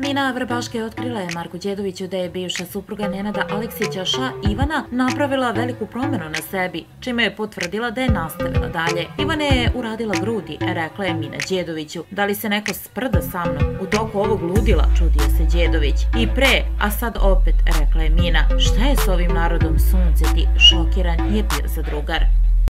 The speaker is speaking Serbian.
Mina Vrbaške otkrila je Marku Đedoviću da je bivša supruga Nenada Aleksića Ša Ivana napravila veliku promenu na sebi, čime je potvrdila da je nastavila dalje. Ivana je uradila grudi, rekla je Mina Đedoviću. Da li se neko sprda sa mnom u toku ovog ludila, čudio se Đedović. I pre, a sad opet, rekla je Mina. Šta je s ovim narodom sunce ti? Šokiran je bio za drugar.